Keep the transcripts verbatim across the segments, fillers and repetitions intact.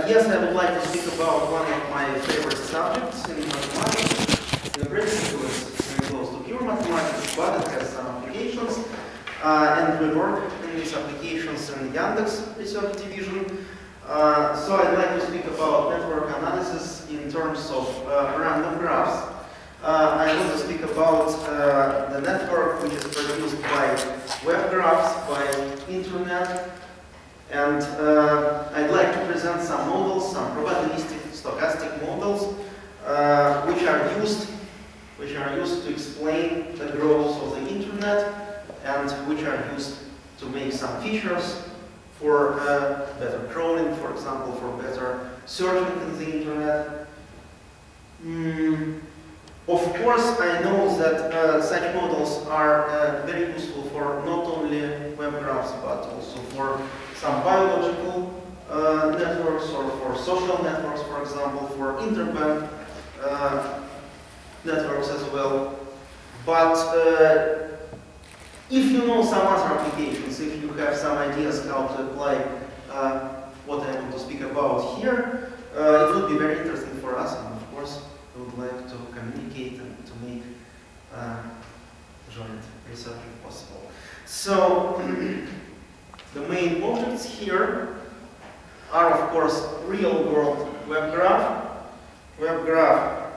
yes, I would like to speak about one of my favorite subjects in mathematics. In principle, it's very close to pure mathematics, but it has some applications. Uh, and we work in these applications in Yandex Research Division. Uh, so I'd like to speak about network analysis in terms of uh, random graphs. Uh, I want to speak about uh, the network which is produced by web graphs, by internet. And uh, I'd like to present some models, some probabilistic stochastic models, uh, which are used, which are used to explain the growth of the internet, and which are used to make some features for uh, better crawling, for example, for better searching in the internet. Mm. Of course, I know that uh, such models are uh, very useful for not only web graphs, but also for some biological uh, networks or for social networks, for example, for interbank uh, networks as well. But uh, if you know some other applications, if you have some ideas how to apply uh, what I want to speak about here, uh, it would be very interesting for us, and of course, we would like to communicate and to make uh, joint research if possible. So, the main objects here are, of course, real-world web graph. Web graph,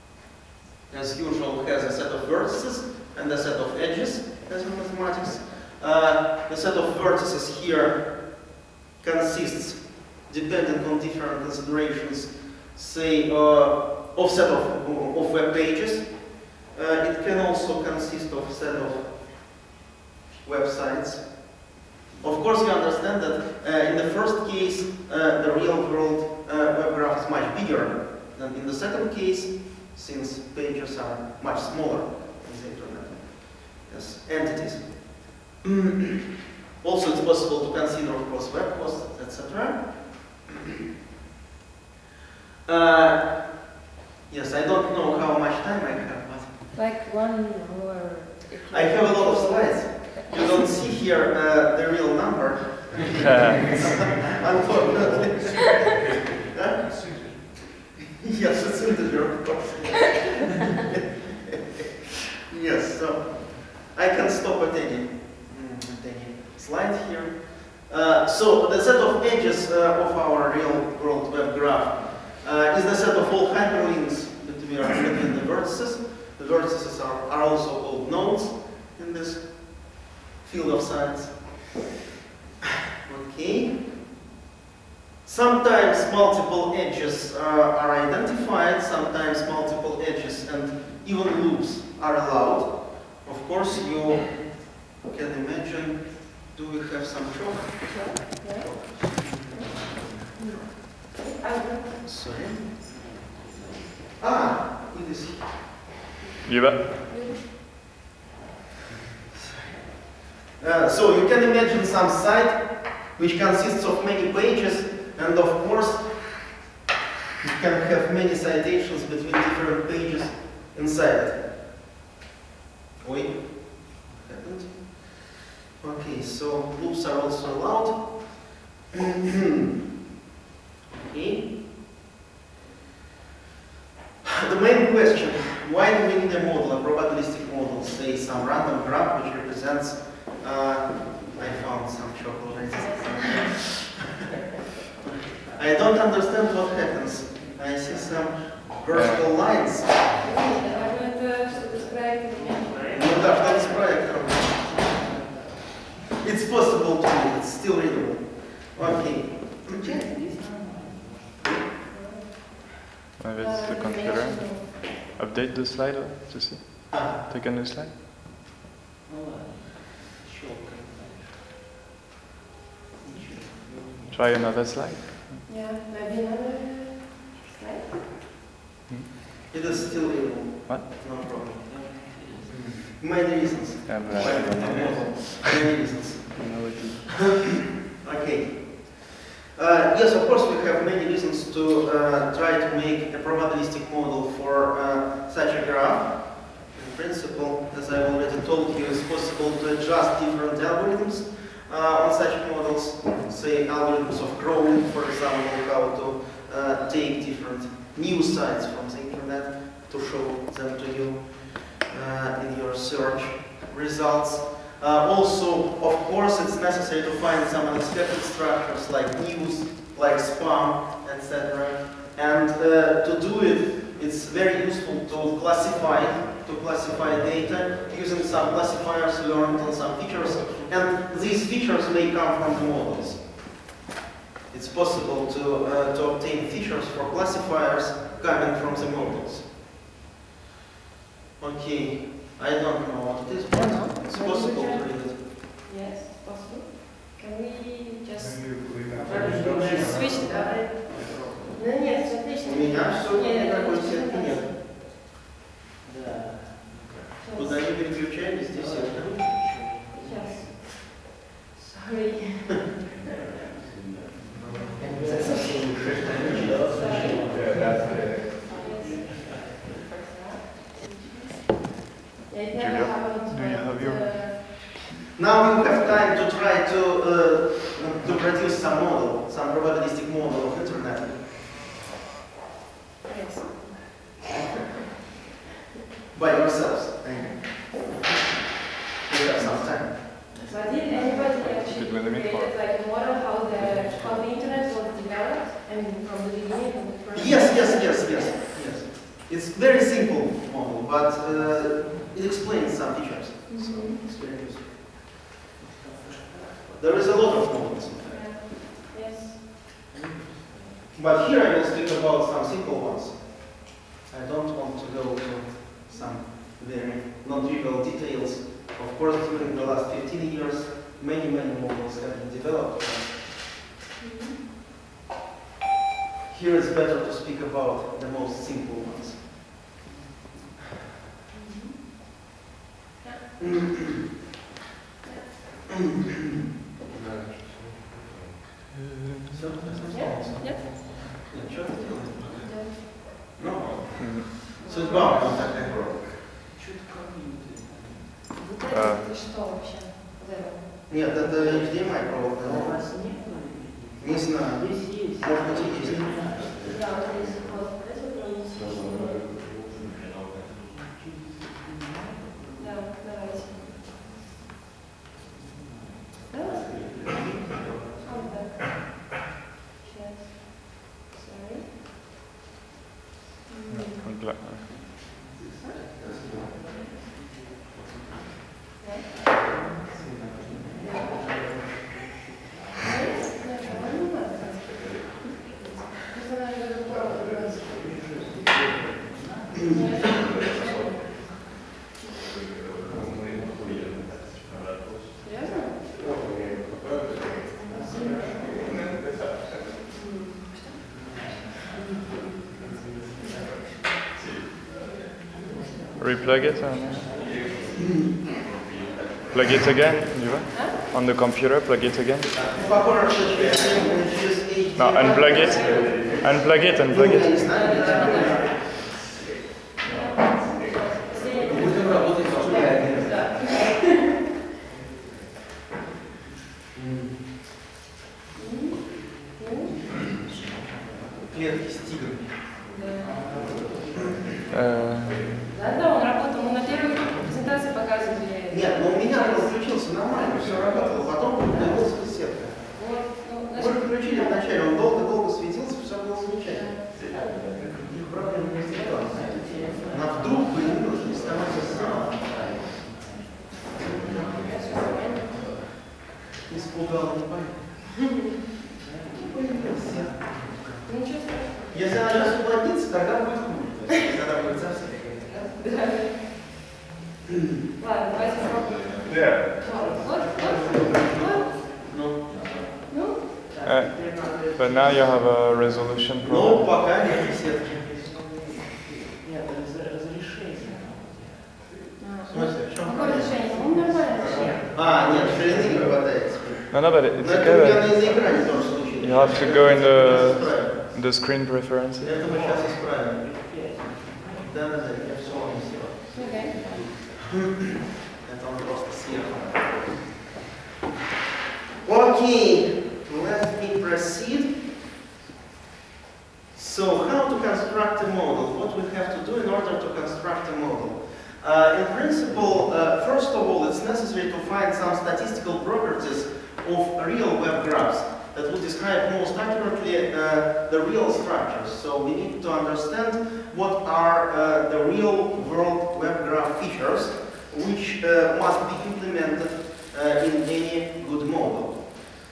as usual, has a set of vertices and a set of edges, as in mathematics. Uh, the set of vertices here consists, depending on different considerations, say, uh, of set of, of web pages. Uh, it can also consist of a set of websites. Of course, you understand that uh, in the first case, uh, the real-world uh, web graph is much bigger than in the second case, since pages are much smaller in the internet as entities. Also, it's possible to consider, of course, web hosts, et cetera. Uh, yes, I don't know how much time I have, but like one more. I have a lot of slides. You don't see here uh, the real number. Unfortunately. Huh? Yes, it's integer, of course. Yes, so I can stop at any, at any slide here. Uh, so the set of edges uh, of our real-world web graph uh, is the set of all hyperlinks between, between the vertices. The vertices are, are also called nodes in this field of science. Okay. Sometimes multiple edges uh, are identified, sometimes multiple edges and even loops are allowed. Of course, you can imagine, do we have some chalk? Yeah. Sorry. Ah, it is. You bet. Uh, so you can imagine some site which consists of many pages, and of course you can have many citations between different pages inside it. Wait, what happened? Okay, so loops are also allowed. Okay. The main question, why do we need a model, a probabilistic model, say some random graph which represents Uh, I found some chocolate. I don't understand what happens. I see some vertical lines. Ну да, что-то с проектором. It's possible to read, it's still readable. Okay. Maybe it's the computer. Update the slide to see. Ah. Take a new slide. Try another slide. Yeah, maybe another slide. Hmm? It is still readable. What? No problem. Many reasons. Yeah, but I don't know. Many reasons. No, it is. Okay. Uh, yes, of course, we have many reasons to uh, try to make a probabilistic model for uh, such a graph. In principle, as I already told you, it's possible to adjust different algorithms uh, on such models, say algorithms of crawling, for example, how how to uh, take different news sites from the internet to show them to you uh, in your search results. Uh, also, of course, it's necessary to find some unexpected structures like news, like spam, et cetera. And uh, to do it, it's very useful to classify, to classify data using some classifiers learned on some features. And these features may come from the models. It's possible to, uh, to obtain features for classifiers coming from the models. Okay, I don't know what it is, but No, no. it's Maybe we possible to can- read it. Yes, possible. Can we just Switch. switch it up? Ну нет, отлично. У меня все Нет, никакой это сетки не нет. Да. Куда не переключались, здесь сетка. Сейчас. Sorry. Yeah, it never Julia, happened, do you but, have your- uh, Now you have time to try to, uh, to produce some model, some probabilistic model of internet. yes. By yourselves. You have some time. So did anybody actually Did we limit created like a model how the how the internet was developed and from the beginning from the first? Yes, yes, yes, yes, yes. It's very simple model, but uh, it explains some features. So it's very useful. There is a lot of models. Yeah. Yes. But here I will speak about some simple ones. I don't want to go to some very non-trivial details. Of course, during the last fifteen years, many, many models have been developed. Here it's better to speak about the most simple ones. Все? Yeah. Yeah. Ничего не делаем? Yeah. Ну, Мгм. судьба вот такая. Вот А. это что вообще? Вот это? Нет, это эйч ди эм ай провод. А у вас нет? Не знаю. Здесь есть. Может быть, и есть. Да, вот здесь вот. Это вот он. Да, давайте. Давайте. Вот так. Сейчас. Sorry. М. Und bla- Replug it and plug it again, you want? On the computer, plug it again. Похоже, что через эйч ди эм ай. No, unplug it. Unplug it, unplug Я it. не знаю. Будем работать в студии. Клетки с тиграми. Э, Да, да, он работал. Мы на первой презентации показывали. Нет, но у меня он включился нормально, все работало, потом появилась сетка. Вот, ну, Мы значит, же включили вначале, он долго-долго светился, все было замечательно. Никаких проблем не возникало. А вдруг появилась листовая сама. Испугала, не понятно. ничего страшного. Если она сейчас уплотнится, тогда будет хуже. То есть, тогда будет совсем. Да. Ладно, давайте попробуем. yeah. Вот, вот, вот. Ну, Ну, Uh, but now you have a resolution ну, problem. пока нет сетки. Нет, раз- разрешение. В смысле, в чем какое проблема? решение? Ну, нормально. А, нет, ширины не хватает. No, no, but Но it's это у меня okay. на на экране тоже случилось. You have to go in the- Исправим. The screen preferences. Это мы сейчас исправим. Да, да, да, я все вам сделал. Окей. Это он просто съехал. Окей, let me proceed. So how to construct a model? What we have to do in order to construct a model? Uh, in principle, uh, first of all, it's necessary to find some statistical properties of real web graphs that will describe most accurately uh, the real structures. So we need to understand what are uh, the real world web graph features which uh, must be implemented uh, in any good model.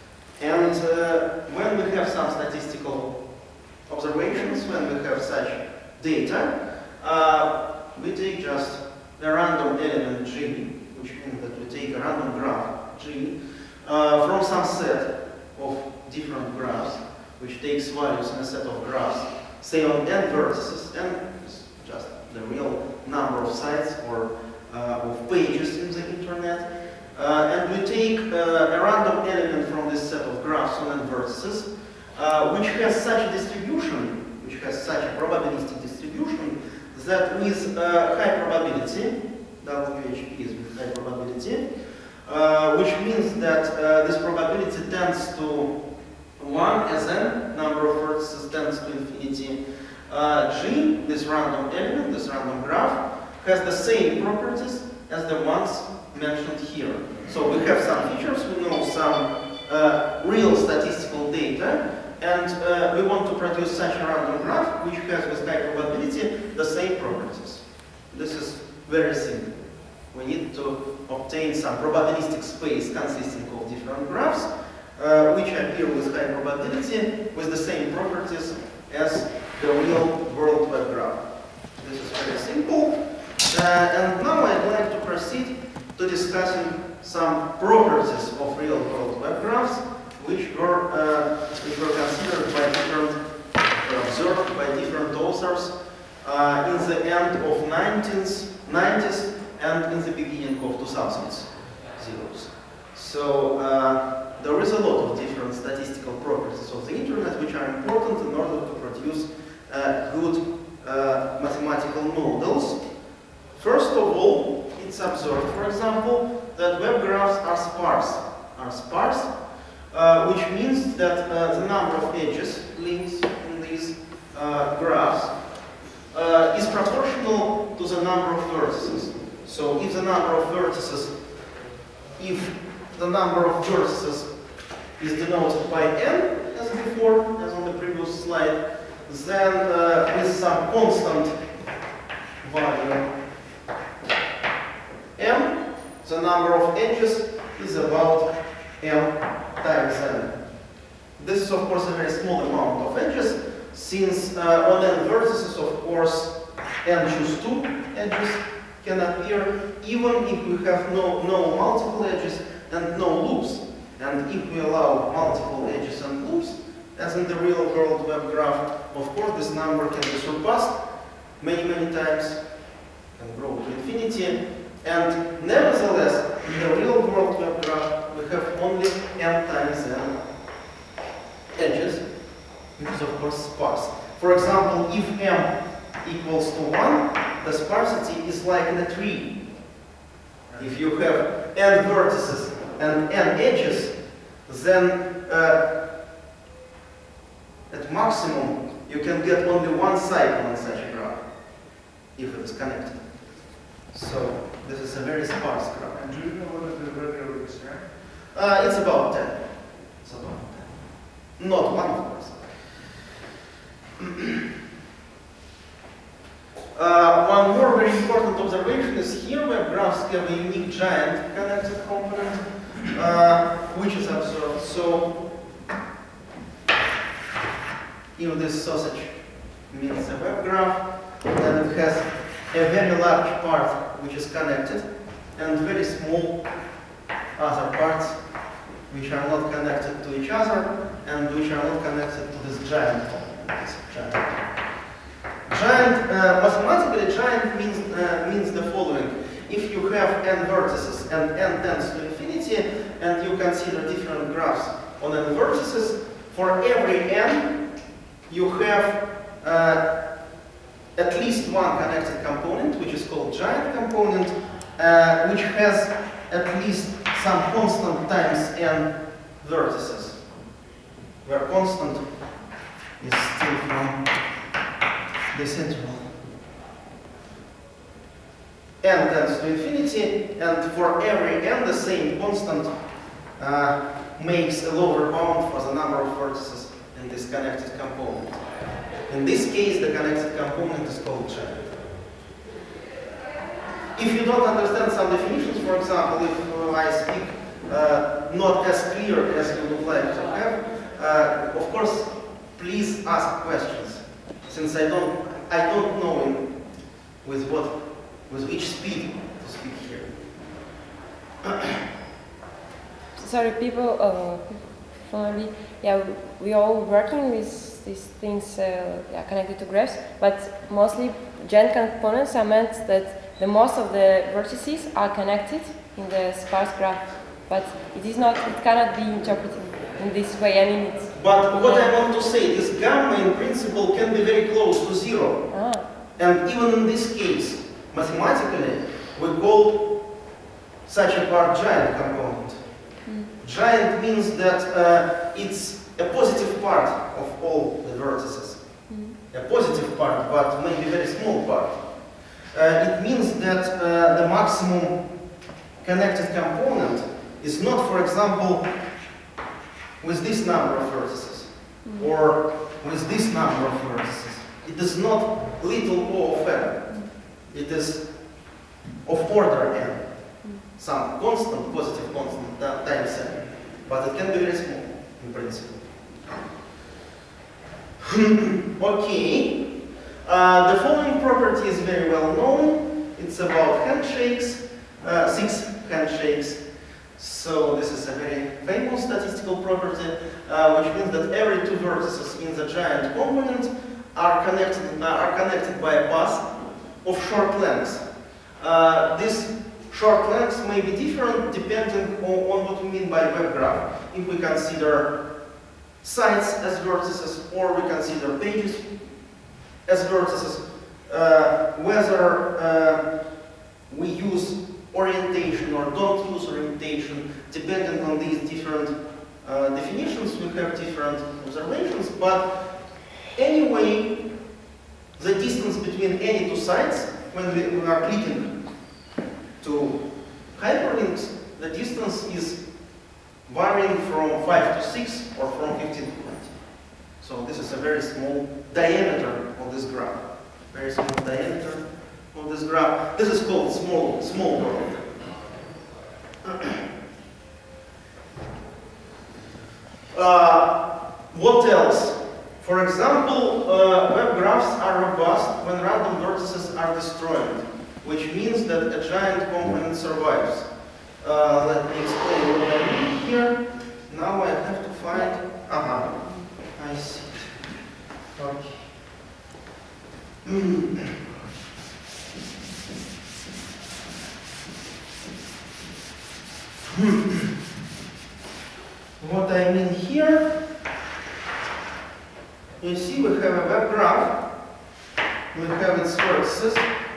And uh, when we have some statistical observations, when we have such data, uh, we take just a random element G, which means that we take a random graph G uh, from some set of different graphs, which takes values in a set of graphs, say on n vertices, n is just the real number of sites or uh, of pages in the internet, uh, and we take uh, a random element from this set of graphs on n vertices, uh, which has such a distribution, which has such a probabilistic distribution, that with uh, high probability, W H P is with high probability, uh, which means that uh, this probability tends to one as n, number of vertices tends to infinity. Uh, G, this random element, this random graph, has the same properties as the ones mentioned here. So we have some features, we know some uh, real statistical data, and uh, we want to produce such a random graph which has with high probability the same properties. This is very simple. We need to obtain some probabilistic space consisting of different graphs uh, which appear with high probability with the same properties as the real world web graph. This is very simple. Uh, and now I'd like to proceed to discussing some properties of real world web graphs which were, uh, which were considered by different, uh, observed by different authors uh, in the end of nineties and in the beginning of two thousands. So uh, there is a lot of different statistical properties of the internet which are important in order to produce uh, good uh, mathematical models. First of all, it's observed, for example, that web graphs are sparse. Are sparse. Uh, which means that uh, the number of edges, links in these uh, graphs, uh, is proportional to the number of vertices. So if the number of vertices, if the number of vertices is denoted by n, as before, as on the previous slide, then uh, with some constant value m, the number of edges is about m times n. This is of course a very small amount of edges, since uh, on n vertices, of course, n choose two edges can appear even if we have no, no multiple edges and no loops. And if we allow multiple edges and loops, as in the real world web graph, of course this number can be surpassed many, many times, can grow to infinity. And nevertheless, in the real world web graph, we have only n times n edges, which is of course sparse. For example, if m equals to one, the sparsity is like in a tree. If you have n vertices and n edges, then uh, at maximum you can get only one cycle in such a graph, if it is connected. So this is a very sparse graph. And do you know what is the value of this graph? Uh, it's about ten. It's about ten. Not one, of course. uh, one more very important observation is here web graphs have a unique giant connected component, uh, which is observed. So, if this sausage means a web graph, then it has a very large part which is connected and very small other parts which are not connected to each other and which are not connected to this giant component. This giant, giant uh, mathematically, giant means, uh, means the following. If you have n vertices and n tends to infinity, and you consider different graphs on n vertices, for every n you have uh, at least one connected component, which is called giant component, uh, which has at least some constant times n vertices, where constant is still from this interval. N tends to infinity, and for every n, the same constant uh, makes a lower bound for the number of vertices in this connected component. In this case, the connected component is called giant. If you don't understand some definitions, for example, if uh, I speak uh, not as clear as you would like to have, uh, of course, please ask questions, since I don't, I don't know in, with what, with which speed to speak here. Sorry, people, uh, finally, yeah, we all working with these things uh, yeah, connected to graphs, but mostly giant components are meant that the most of the vertices are connected in the sparse graph, but it is not, it cannot be interpreted in this way. I mean, it's. But what I want to say, this gamma in principle can be very close to zero. Ah. And even in this case, mathematically, we call such a part giant component. Mm. Giant means that uh, it's a positive part of all the vertices. Mm. A positive part, but maybe very small part. Uh, it means that uh, the maximum connected component is not, for example, with this number of vertices, mm. or with this number of vertices. It is not little o of n. It is of order n. Mm. Some constant, positive constant times n. But it can be very small, in principle. Okay. Uh, the following property is very well known. It's about handshakes, uh, six handshakes. So this is a very famous statistical property, uh, which means that every two vertices in the giant component are connected, uh, are connected by a path of short lengths. Uh, these short lengths may be different depending on, on what we mean by web graph. If we consider sites as vertices, or we consider pages as vertices, uh, whether uh, we use orientation or don't use orientation, depending on these different uh, definitions, we have different observations, but anyway, the distance between any two sites, when we, we are clicking to hyperlinks, the distance is varying from five to six or from fifteen to twenty. So this is a very small diameter of this graph. Very small diameter of this graph. This is called small, small world. uh, what else? For example, uh, web graphs are robust when random vertices are destroyed, which means that a giant component survives. Uh, let me explain what I mean here. Now I have to find. Aha. I see. Okay. Mm. What I mean here, you see we have a web graph, we have its vertices,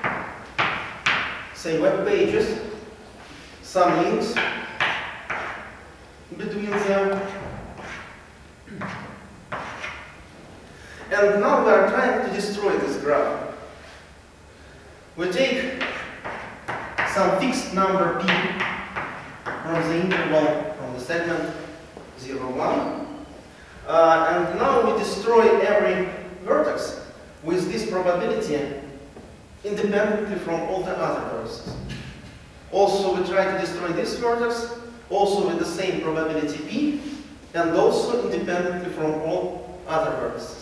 say web pages, some links between them. And now we are trying to destroy this graph. We take some fixed number p from the interval, from the segment zero, one, uh, and now we destroy every vertex with this probability independently from all the other vertices. Also, we try to destroy this vertex, also with the same probability p, and also independently from all other vertices.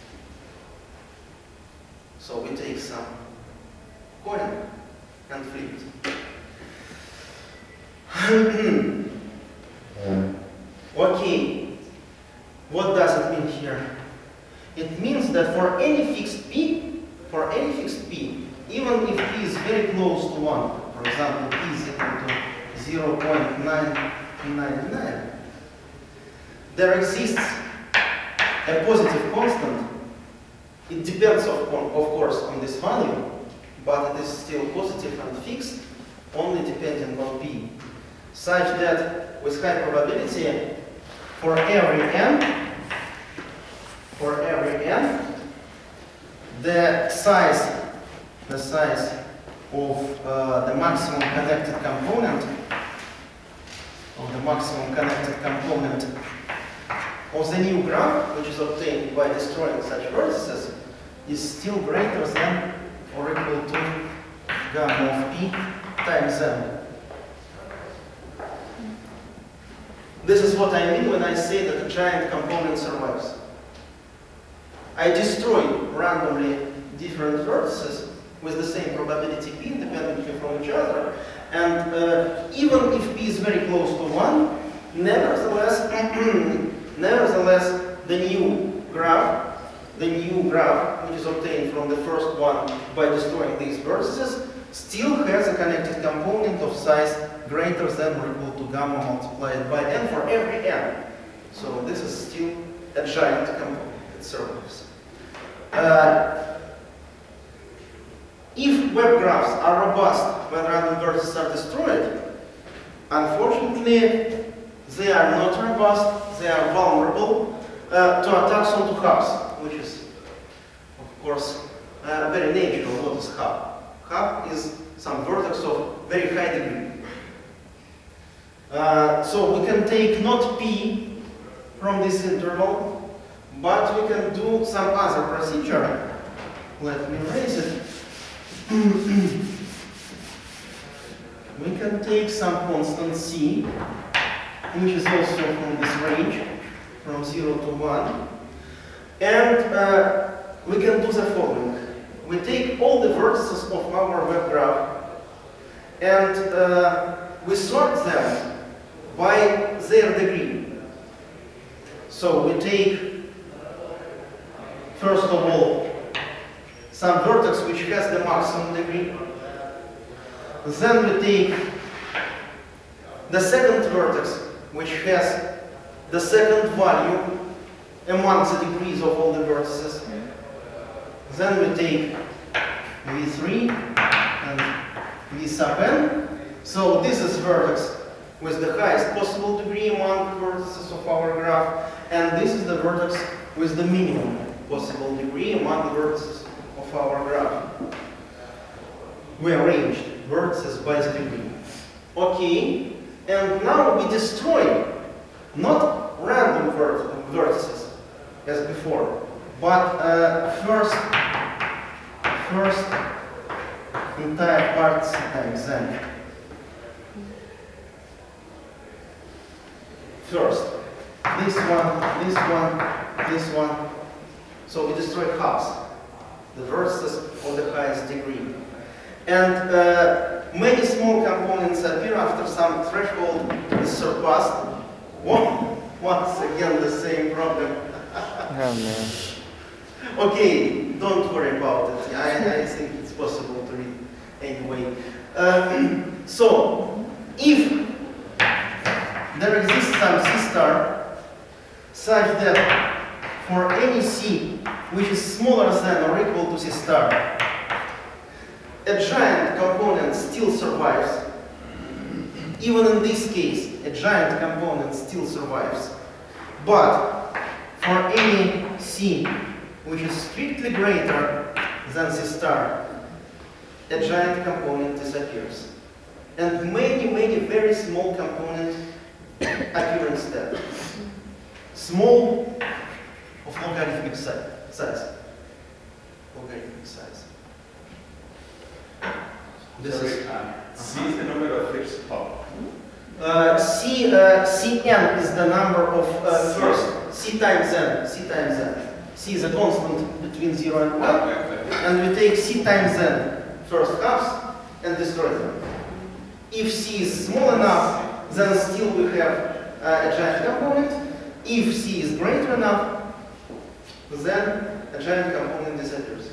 So we take some coin and flip it. Okay, what does it mean here? It means that for any fixed p, for any fixed p, even if p is very close to one, for example, p is equal to zero point nine nine nine, there exists a positive constant. It depends, of, of course, on this value, but it is still positive and fixed, only depending on p, such that with high probability, for every n, for every n, the size, the size of uh, the maximum connected component, of the maximum connected component of the new graph, which is obtained by destroying such vertices, is still greater than or equal to gamma of p times m. This is what I mean when I say that a giant component survives. I destroy randomly different vertices with the same probability p independently from each other, and uh, even if p is very close to one, nevertheless, nevertheless, the new graph, the new graph, which is obtained from the first one by destroying these vertices, still has a connected component of size greater than or equal to gamma multiplied by n for every n. So this is still a giant component. It survives. Uh, if web graphs are robust when random vertices are destroyed, unfortunately, they are not robust, they are vulnerable uh, to attacks onto hubs, which is, of course, uh, very nature of what is hub. Hub is some vertex of very high degree. Uh, so we can take not p from this interval, but we can do some other procedure. Let me erase it. We can take some constant c, which is also from this range, from zero to one, and uh, we can do the following. We take all the vertices of our web graph and uh, we sort them by their degree. So we take, first of all, some vertex which has the maximum degree. Then we take the second vertex which has the second value among the degrees of all the vertices. Then we take v three and v sub n. So this is vertex with the highest possible degree among the vertices of our graph, and this is the vertex with the minimum possible degree among the vertices of our graph. We arranged vertices by the degree. Okay, and now we destroy not random vert vertices as before, but uh, first, first entire parts times n. First, this one, this one, this one. So we destroy hubs, the vertices of the highest degree. And uh, many small components appear after some threshold is surpassed. Whoa, once again the same problem. Oh man. Okay, don't worry about it. I, I think it's possible to read anyway. Um, so, if there exists some C star such that for any C which is smaller than or equal to C star, a giant component still survives. Even in this case, a giant component still survives. But for any C which is strictly greater than C star, a giant component disappears. And many, many very small components appear instead. Small of logarithmic size. size. Logarithmic size. This is uh, C is the number of flips up. uh, C. Uh, Cn is the number of uh, first C times n. C times n. C is a constant between zero and one, and we take C times n first halves and destroy them. If C is small enough, then still we have uh, a giant component. If C is greater enough, then a giant component disappears.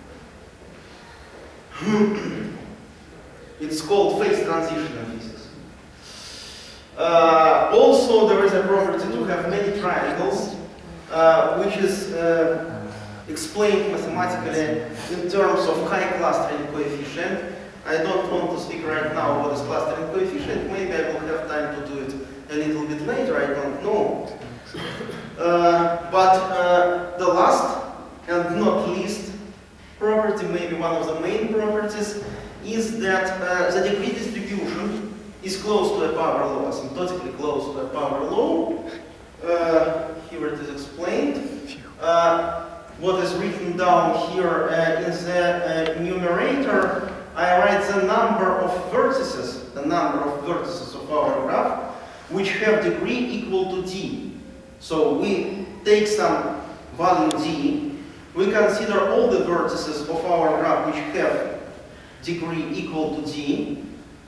It's called phase transition in physics. Uh, also, there is a property to have many triangles, uh, which is uh, explained mathematically in terms of high clustering coefficient. I don't want to speak right now about this clustering coefficient. Maybe I will have time to do it a little bit later, I don't know. Uh, but uh, the last and not least one of the main properties is that uh, the degree distribution is close to a power law, asymptotically close to a power law. Uh, here it is explained. Uh, what is written down here uh, in the uh, numerator, I write the number of vertices, the number of vertices of our graph, which have degree equal to d. So we take some value d, we consider all the vertices of our graph which have degree equal to d,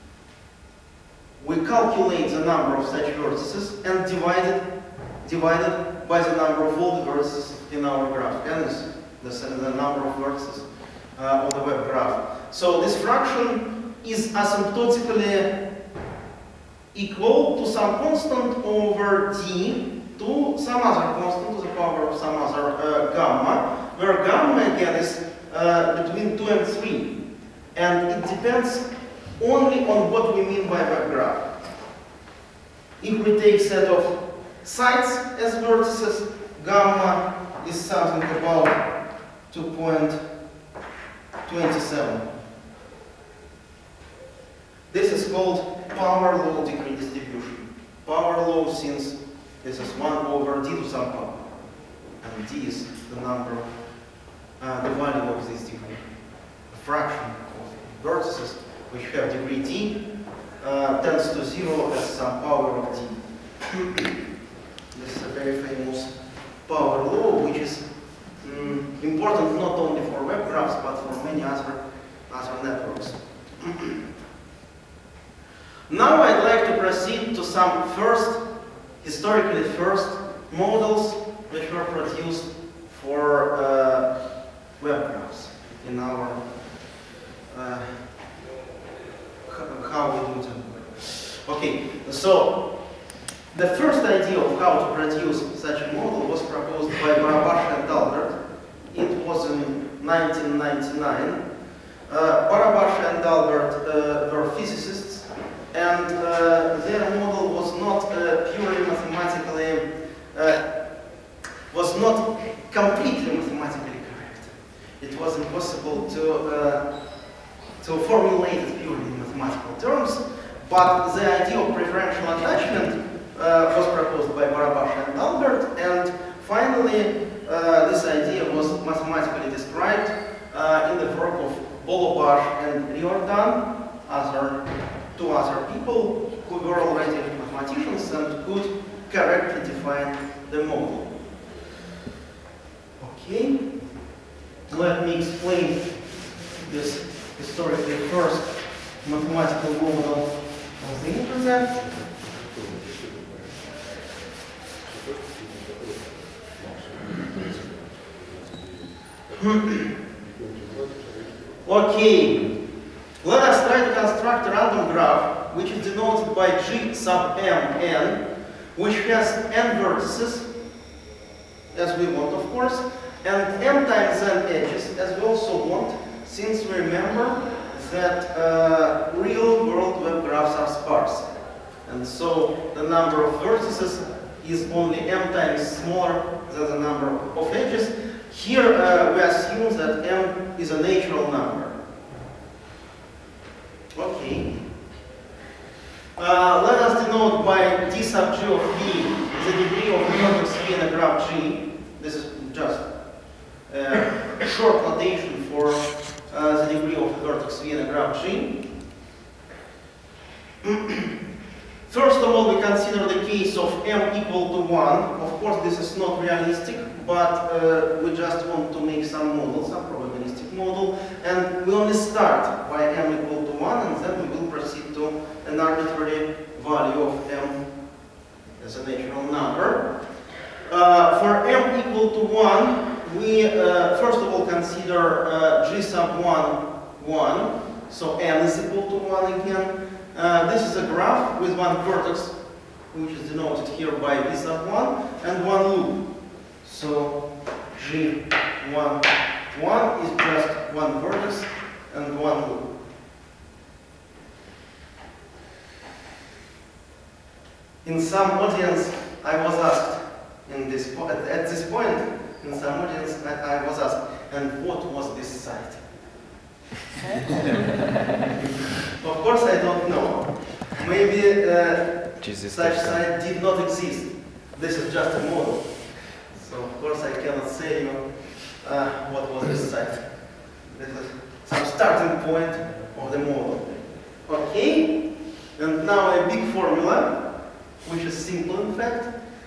we calculate the number of such vertices and divide it, divide it by the number of all the vertices in our graph, n is the, the number of vertices uh, on the web graph. So this fraction is asymptotically equal to some constant over d to some other constant to the power of some other uh, gamma, where gamma again is uh, between two and three. And it depends only on what we mean by web graph. If we take set of sides as vertices, gamma is something about two point two seven. This is called power law degree distribution. Power law since this is one over d to some power. And d is the number of, uh, the value of this degree. A fraction of vertices which have degree d uh, tends to zero as some power of d. This is a very famous power law which is um, important not only for web graphs but for many other, other networks. Now I'd like to proceed to some first, historically first models which were produced for uh, web graphs in our uh, how we do them. Okay, so the first idea of how to produce such a model was proposed by Barabash and Albert. It was in nineteen ninety-nine. Uh, Barabash and Albert uh, were physicists, and uh, their model was not uh, purely mathematically, uh, was not completely mathematically correct. It was impossible to, uh, to formulate it purely in mathematical terms, but the idea of preferential attachment uh, was proposed by Barabash and Albert, and finally uh, this idea was mathematically described uh, in the work of Bolobash and Riordan, other two other people who were already mathematicians and could correctly define the model. Okay, let me explain this historically first mathematical model of the internet. Okay, let us try to construct a random graph which is denoted by G sub m n, which has n vertices, as we want of course, and m times n edges, as we also want, since we remember that uh, real world web graphs are sparse. And so the number of vertices is only m times smaller than the number of edges. Here uh, we assume that m is a natural number. Okay. Uh, let us denote by d sub g of v the degree of the vertex v in a graph G. This is just a short notation for uh, the degree of the vertex v in a graph G. First of all, we consider the case of m equal to one. Of course, this is not realistic, but uh, we just want to make some model, some probabilistic model, and we only start by m equal to one, and then we will proceed to an arbitrary value of m as a natural number. Uh, for m equal to one, we uh, first of all consider uh, g sub one, one, so n is equal to one again. Uh, this is a graph with one vertex, which is denoted here by v sub one, and one loop. So g one, one is just one vertex and one loop. In some audience, I was asked, in this po at this point, in some audience, I, I was asked, and what was this site? Of course, I don't know. Maybe uh, Jesus. such site did not exist. This is just a model. So of course I cannot say you uh, what was this site. This is some starting point of the model. Okay, and now a big formula, which is simple in fact.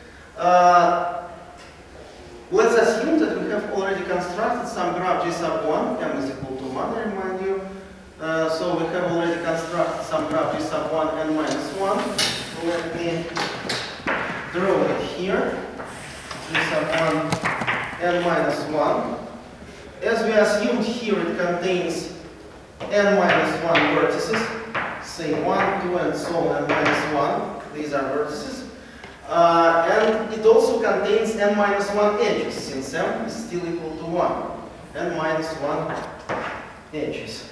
Uh, let's assume that we have already constructed some graph G sub one, m is equal to one, I remind you. Uh, so we have already constructed some graph G sub one n minus one. So let me draw it here. G sub one n minus one. As we assumed here, it contains n minus one vertices, say one, two, and so on, n minus one. These are vertices. Uh, and it also contains n minus one edges, since m is still equal to one. n minus one edges.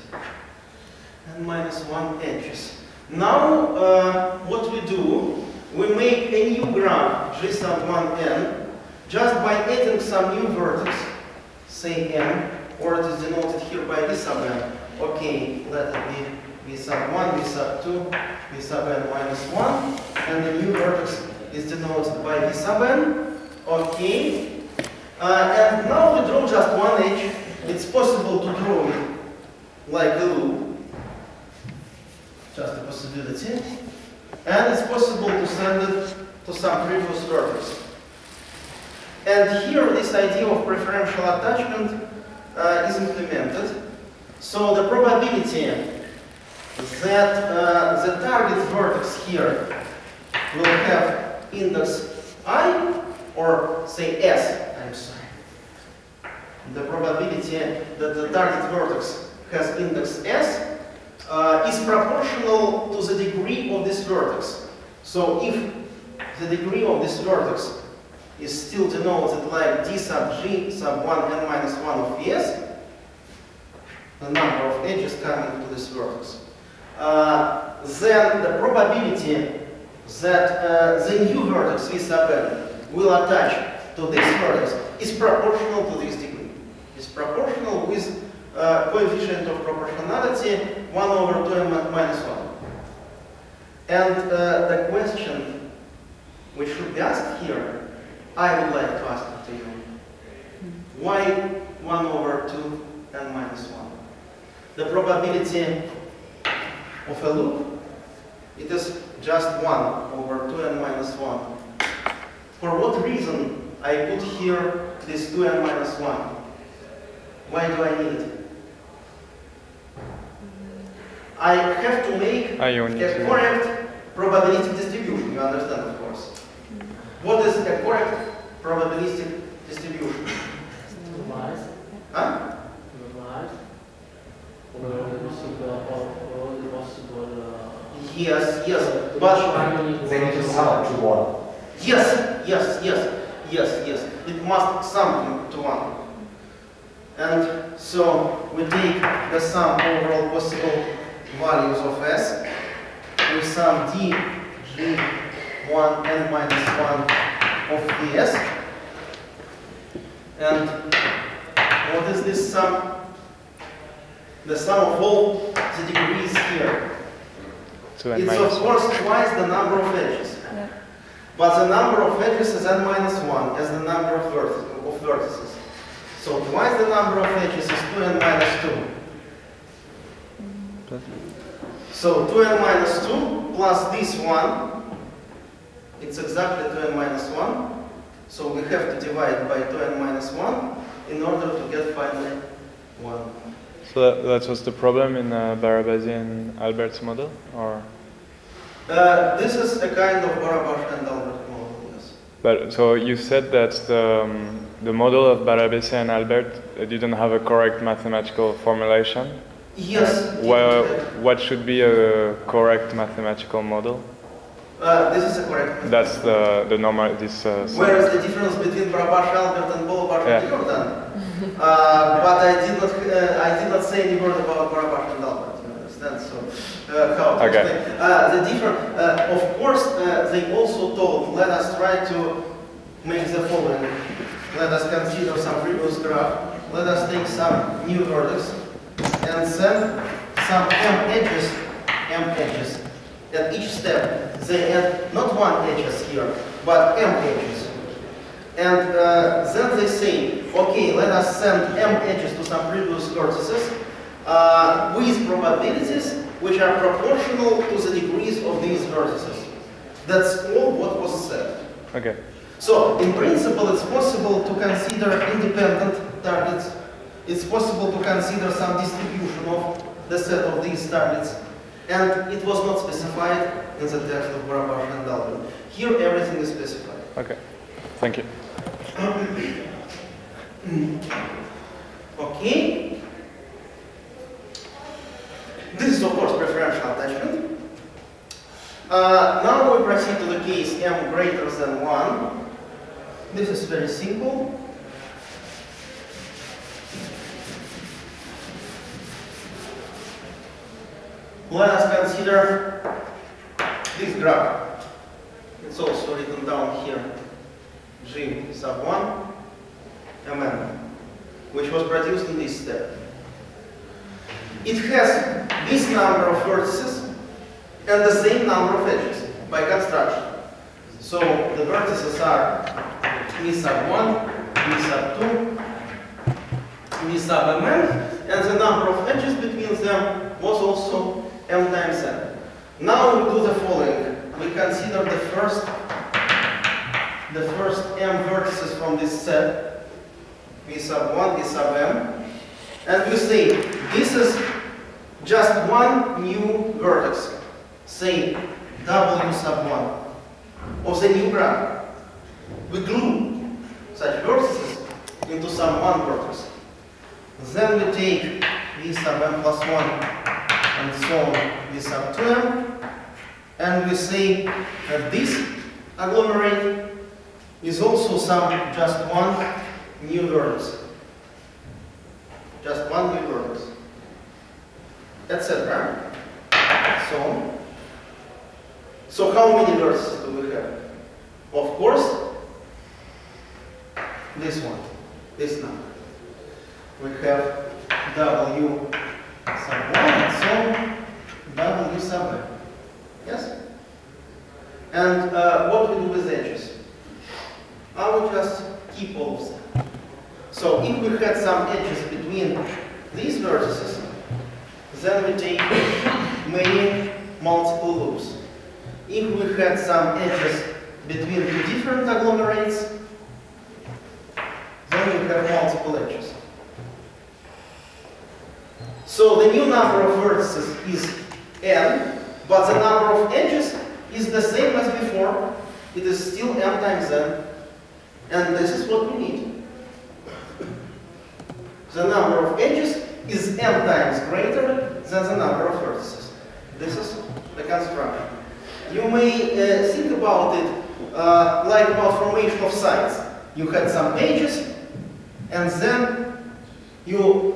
n minus one edges. Now, uh, what we do, we make a new graph, G sub one n, just by adding some new vertex, say m, or it is denoted here by v sub n. Okay, let it be v sub one, v sub two, v sub n minus one, and the new vertex is denoted by v sub n. Okay, uh, and now we draw just one edge. It's possible to draw it like a loop, just a possibility, and it's possible to send it to some previous vertex. And here this idea of preferential attachment uh, is implemented. So the probability that uh, the target vertex here will have index I, or say S, I'm sorry. The probability that the target vertex has index S uh, is proportional to the degree of this vertex. So if the degree of this vertex is still denoted like d sub g sub one n minus one of Vs, the number of edges coming to this vertex, uh, then the probability that uh, the new vertex V sub n will attach to this vertex is proportional to this degree. It's proportional with uh, coefficient of proportionality one over two n minus one. And uh, the question which should be asked here, I would like to ask it to you. Why one over two n minus one? The probability of a loop, it is just one over two n minus one. For what reason I put here this two n minus one? Why do I need it? I have to make a correct probabilistic distribution, you understand, of course. What is a correct probabilistic distribution? Normalized. Huh? Normalized. Or the possible, or, or the possible. Uh, Yes, yes, but They need to sum to one. yes, yes, yes, yes, yes. It must sum to one. And so we take the sum over all possible values of S. We sum d g one n minus one of Vs. And what is this sum? The sum of all the degrees here. two n It's minus of course twice the number of edges. Yeah. But the number of edges is n minus one as the number of, verti of vertices. So twice the number of edges is two n minus two. So two n minus two plus this one, it's exactly two n minus one. So we have to divide by two n minus one in order to get finally one. So that, that was the problem in uh, Barabasi and Albert's model, or? Uh, this is a kind of Barabash and Albert model, yes. But so you said that the, um, the model of Barabasi and Albert uh, didn't have a correct mathematical formulation. Yes. Well, what should be a correct mathematical model? Uh, this is a correct. That's the the normal this. Uh, Where is the difference between Barabash Albert and Bolobash Yeah. and Jordan? uh, but I did not. Uh, I did not say any word about Barabash and Albert. You understand? So uh, how to Okay. explain? Uh, the different. Uh, of course, uh, they also told. Let us try to make the following. Let us consider some previous graph. Let us take some new vertex. and send some m edges, m edges at each step. They add not one edges here, but m edges. And uh, then they say, okay, let us send m edges to some previous vertices uh, with probabilities which are proportional to the degrees of these vertices. That's all what was said. Okay. So, in principle, it's possible to consider independent targets. It's possible to consider some distribution of the set of these targets. And it was not specified in the text of Barabas and Albert. Here, everything is specified. Okay. Thank you. Okay. This is, of course, preferential attachment. Uh, now we proceed to the case m greater than one. This is very simple. Let us consider this graph. It's also written down here. G sub one, Mn, which was produced in this step. It has this number of vertices and the same number of edges by construction. So the vertices are V sub one, V sub two, V sub Mn, and the number of edges between them was also M times N. Now we do the following. We consider the first the first M vertices from this set, V sub one, V sub M, and we say this is just one new vertex, say W sub one of the new graph. We glue such vertices into some one vertex. Then we take V sub M plus one and so on V sub two M, and we say that this agglomerate is also some just one new vertex. Just one new vertex. et cetera. So, so how many vertices do we have? Of course, this one, this number. We have W sub one and so W sub M. Yes? And uh, what we do with edges? I will just keep all of them. So if we had some edges between these vertices, then we take many multiple loops. If we had some edges between two different agglomerates, then we have multiple edges. So the new number of vertices is n, but the number of edges is the same as before. It is still m times n, and this is what we need. The number of edges is m times greater than the number of vertices. This is the construction. You may uh, think about it uh, like malformation of sides. You had some edges, and then you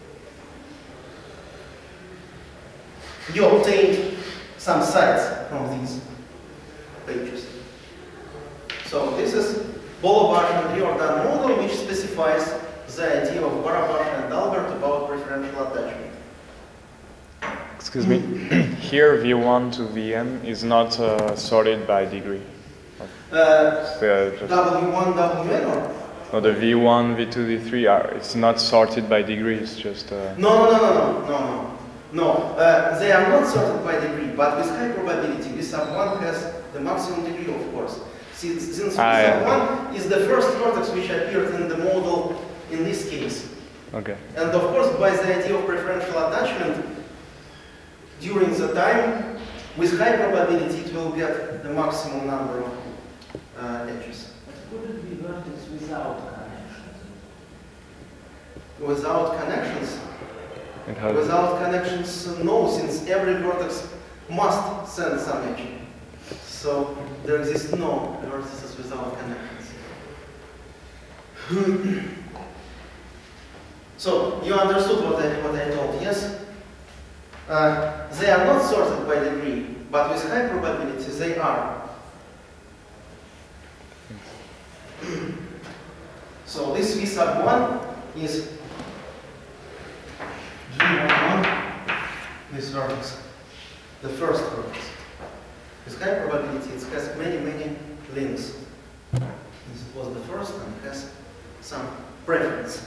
you obtained some sides from these pages. So this is Bolobash and Riordan model, which specifies the idea of Barabas and Albert about preferential attachment. Excuse me. Here, V one to V n is not uh, sorted by degree. Uh, So, just- W one, W n, or? no, the V one, V two, V three are. It's not sorted by degree. It's just. Uh, No, no, no, no, no, no. No, uh, they are not sorted by degree, but with high probability. V sub one has the maximum degree, of course. Since, since V Ah, sub yeah. one is the first vertex which appeared in the model in this case. okay. And of course, by the idea of preferential attachment, during the time, with high probability, it will get the maximum number of uh, edges. Could it be vertex without connections? Without connections? It has. Without connections, no, since every vertex must send some edge. So there exists no vertices without connections. So you understood what I, what I told, yes? Uh, they are not sorted by degree, but with high probability they are. So this V sub one is G one this vertex, the first vertex. With high probability, it has many, many links. This was the first and has some preference.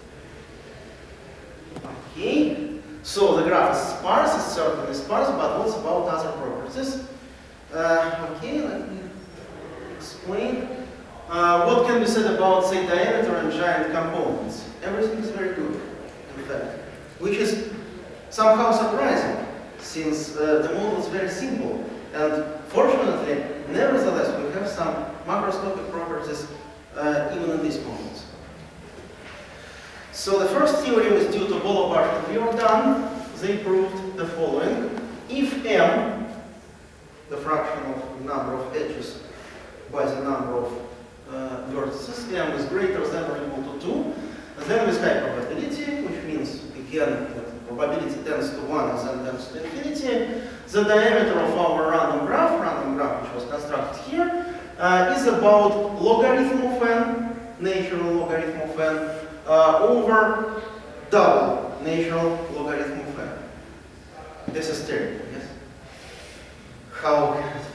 Okay, so the graph is sparse, it's certainly sparse, but what's about other properties? Uh, okay, let me explain. Uh, what can be said about, say, diameter and giant components? Everything is very good, in fact, which is somehow surprising, since uh, the model is very simple. And fortunately, nevertheless, we have some macroscopic properties uh, even in these models. So the first theorem is due to Bolobash and Riordan. They proved the following. If m, the fraction of number of edges by the number of uh, vertices, m is greater than or equal to two, then with high probability, which means again that probability tends to one and then tends to infinity, the diameter of our random graph, random graph which was constructed here, uh, is about logarithm of n, natural logarithm of n, uh, over double natural logarithm of n. This is terrible, yes? How can it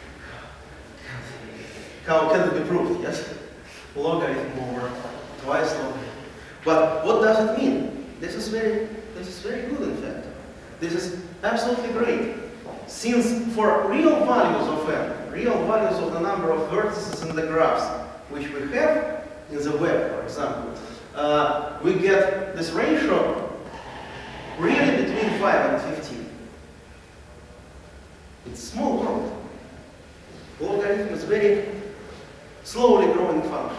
be? How can it be proved, yes? Logarithm over twice logarithm. But what does it mean? This is very, this is very good, in fact. This is absolutely great. Since for real values of n, real values of the number of vertices in the graphs, which we have in the web, for example, uh, we get this ratio really between five and fifteen. It's small world. Logarithm is very slowly growing function.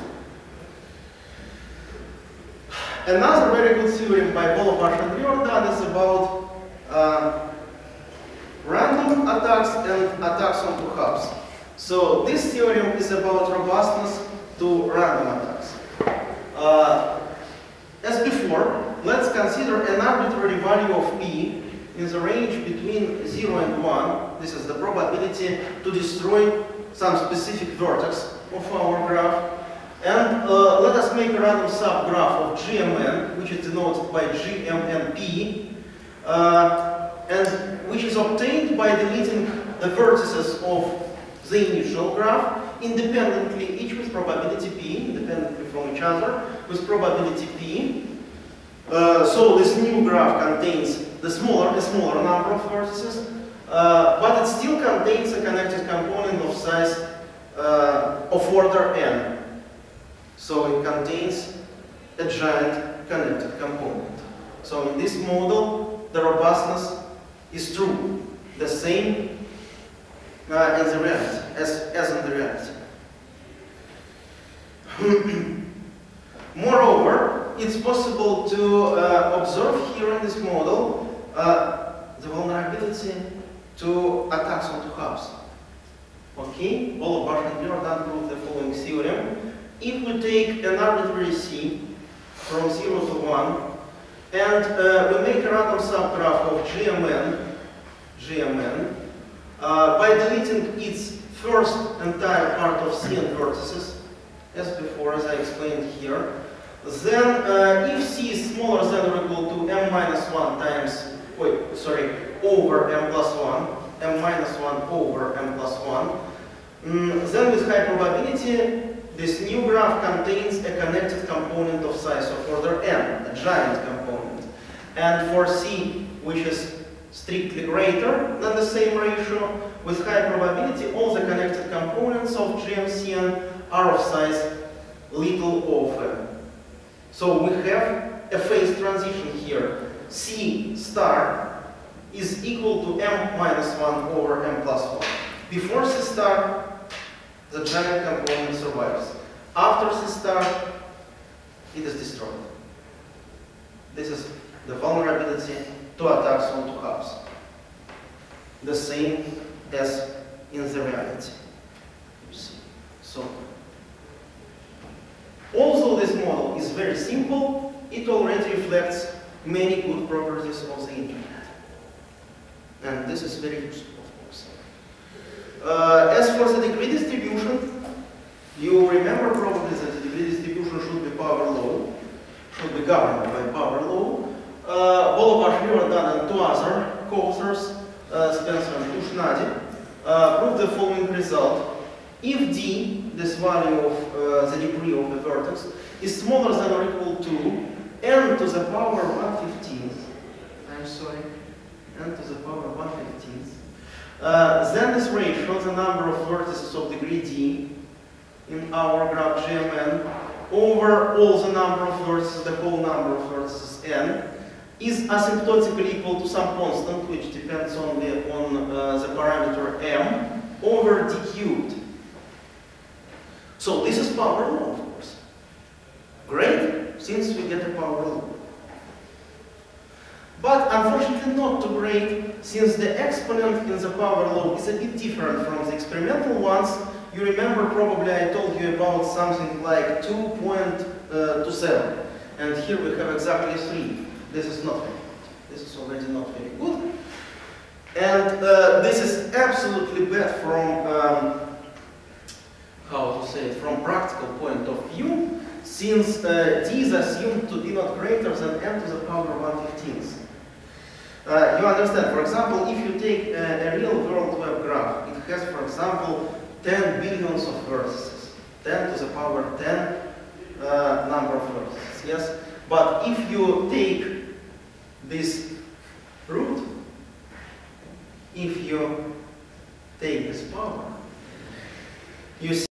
Another very good theorem by Bolobash and Riordan is about uh, random attacks and attacks on two hubs. So this theorem is about robustness to random attacks. Uh, as before, let's consider an arbitrary value of p in the range between zero and one. This is the probability to destroy some specific vertex of our graph. And uh, let us make a random subgraph of G M N, which is denoted by G M N P, uh, and which is obtained by deleting the vertices of the initial graph independently, each with probability p, independently from each other, with probability p. Uh, so this new graph contains the smaller, a smaller number of vertices, uh, but it still contains a connected component of size uh, of order n. So it contains a giant connected component. So in this model, the robustness is true, the same uh, in the reality, as, as in the reality. Moreover, it's possible to uh, observe here in this model uh, the vulnerability to attacks on two hubs. Okay, Bolobash and Riordan proved the following theorem. If we take an arbitrary c from zero to one, and uh, we make a random subgraph of G M N, G M N, uh, by deleting its first entire part of C and vertices, as before, as I explained here, then uh, if C is smaller than or equal to m minus one times, wait, sorry, over m plus one, m minus one over m plus one, mm, then with high probability, this new graph contains a connected component of size of order n, a giant component. And for C, which is strictly greater than the same ratio, with high probability, all the connected components of G M C N are of size little of n. So we have a phase transition here. C star is equal to m minus one over m plus one. Before C star, the giant component survives. After C star, it is destroyed. This is the vulnerability to attacks on two hubs. The same as in the reality. You see. So, although this model is very simple, it already reflects many good properties of the internet. And this is very useful, of course. Uh, as for the degree distribution, you remember probably that the degree distribution should be power law, should be governed by power law. uh, Bolobash, Riordan, and two other co-authors, uh, Spencer and Ushnadi, uh, proved the following result. If d, this value of uh, the degree of a vertex, is smaller than or equal to n to the power one fifteenth, I'm sorry, n to the power one fifteenth, uh, then this ratio, the number of vertices of degree d in our graph G M N over all the number of vertices, the whole number of vertices n, is asymptotically equal to some constant which depends only on uh, the parameter m over d cubed. So this is power law, of course. Great, since we get a power law. But unfortunately not too great, since the exponent in the power law is a bit different from the experimental ones. You remember probably I told you about something like two point two seven. And here we have exactly three. This is not very good. This is already not very good. And uh, this is absolutely bad from, um, how to say it, from practical point of view, since uh, d is assumed to be not greater than n to the power one fifteenth. Uh, you understand, for example, if you take a, a real world web graph, it has, for example, ten billions of vertices, ten to the power ten uh, number of vertices, yes? But if you take this root, if you take this power, you see